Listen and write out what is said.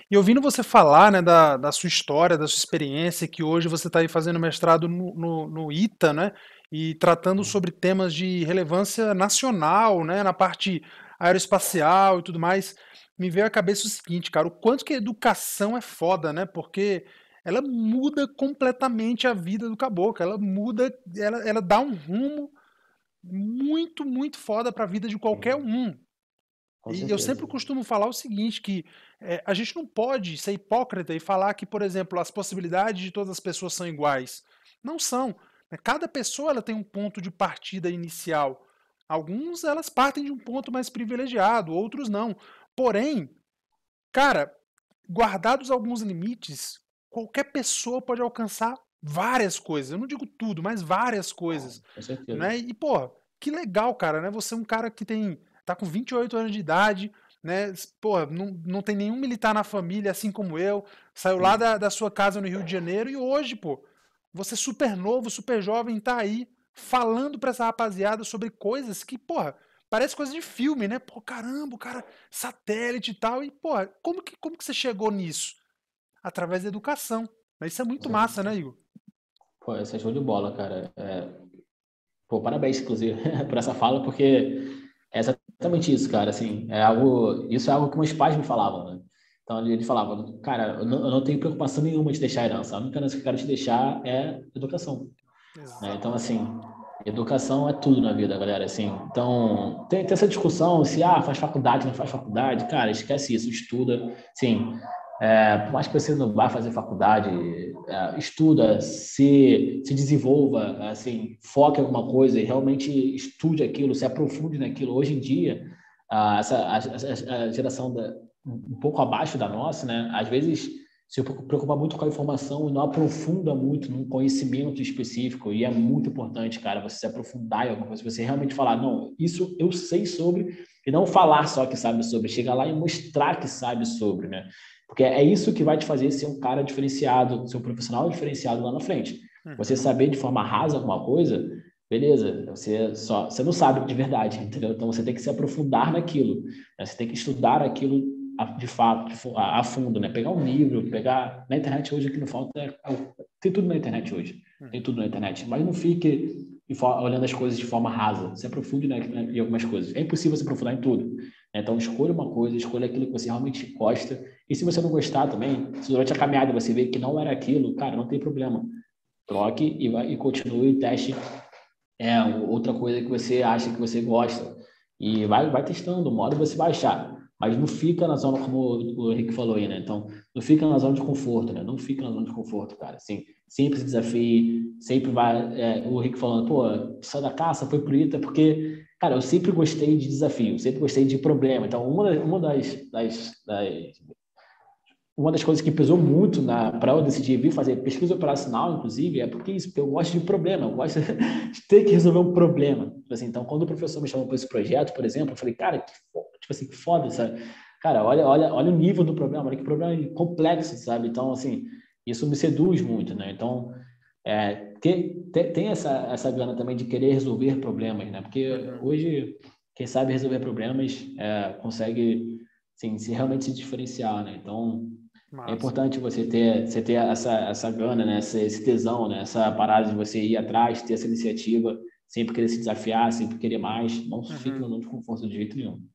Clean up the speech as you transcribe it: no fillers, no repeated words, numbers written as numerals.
E ouvindo você falar, né, da sua história, da sua experiência, que hoje você está aí fazendo mestrado no ITA, né, e tratando sobre temas de relevância nacional, né, na parte aeroespacial e tudo mais, me veio à cabeça o seguinte, cara, o quanto que a educação é foda, né, porque ela muda completamente a vida do caboclo, ela muda, ela dá um rumo muito, muito foda para a vida de qualquer Sim, um. com E eu certeza. sempre costumo falar o seguinte, que a gente não pode ser hipócrita e falar que, por exemplo, as possibilidades de todas as pessoas são iguais. Não são. Né? Cada pessoa ela tem um ponto de partida inicial. Alguns elas partem de um ponto mais privilegiado, outros não. Porém, cara, guardados alguns limites, qualquer pessoa pode alcançar várias coisas. Eu não digo tudo, mas várias coisas. Com certeza. Né? E, pô, que legal, cara, né? Você é um cara que tá com 28 anos de idade, né? Pô, não tem nenhum militar na família, assim como eu. Saiu lá Sim. da sua casa no Rio de Janeiro e hoje, pô, você super novo, super jovem, tá aí falando pra essa rapaziada sobre coisas que, porra, parece coisa de filme, né? Pô, caramba, o cara, satélite e tal. E, porra, como que você chegou nisso? Através da educação. Mas isso é muito massa, né, Igor? Pô, esse é show de bola, cara. Pô, parabéns, inclusive, por essa fala, porque é exatamente isso, cara. Assim, isso é algo que meus pais me falavam, né? Então, eles falavam, cara, eu não tenho preocupação nenhuma de deixar a herança. A única herança que eu quero te deixar é educação, né? Então, Exatamente. assim, educação é tudo na vida, galera. Assim, então, tem essa discussão se faz faculdade, não faz faculdade. Cara, esquece isso, estuda. Sim, por mais que você não vá fazer faculdade, estuda, se desenvolva, assim, foque em alguma coisa e realmente estude aquilo, se aprofunde naquilo. Hoje em dia, a geração um pouco abaixo da nossa, né? Às vezes se preocupa muito com a informação e não aprofunda muito num conhecimento específico. E é muito importante, cara, você se aprofundar em alguma coisa, você realmente falar, não, isso eu sei sobre, e não falar só que sabe sobre, chegar lá e mostrar que sabe sobre, né? Porque é isso que vai te fazer ser um cara diferenciado, ser um profissional diferenciado lá na frente. Você Uhum. saber de forma rasa alguma coisa, beleza, você não sabe de verdade, entendeu? Então você tem que se aprofundar naquilo, né? Você tem que estudar aquilo de fato, a fundo, né? Pegar um livro, pegar na internet hoje o que não falta tem tudo na internet hoje, tem Uhum. tudo na internet, mas não fique olhando as coisas de forma rasa, se aprofunde, né, em algumas coisas. É impossível se aprofundar em tudo, né? Então escolha uma coisa, escolha aquilo que você realmente gosta. E se você não gostar também, se durante a caminhada você vê que não era aquilo, cara, não tem problema. Troque e vai e continue e teste outra coisa que você acha que você gosta. E vai testando, uma hora você vai achar. Mas não fica na zona, como o Henrique falou aí, né? Então, não fica na zona de conforto, né? Não fica na zona de conforto, cara. Assim, sempre se desafie, sempre vai. O Henrique falando, pô, saiu da caça, foi pro ITA, porque, cara, eu sempre gostei de desafio, sempre gostei de problema. Então, uma das coisas que pesou muito para eu decidir vir fazer pesquisa operacional, inclusive, é porque isso, porque eu gosto de problema, eu gosto de ter que resolver um problema. Tipo assim, então, quando o professor me chamou para esse projeto, por exemplo, eu falei, cara, tipo assim, que foda, sabe? Cara, olha o nível do problema, olha que problema complexo, sabe? Então, assim, isso me seduz muito, né? Então, tem essa gana também de querer resolver problemas, né? Porque Uhum. hoje, quem sabe resolver problemas consegue, assim, se realmente se diferenciar, né? Então, é Massa. importante você ter essa gana, né? Esse tesão, né? Essa parada de você ir atrás, ter essa iniciativa, sempre querer se desafiar, sempre querer mais. Não fique Uhum. no de conforto de jeito nenhum.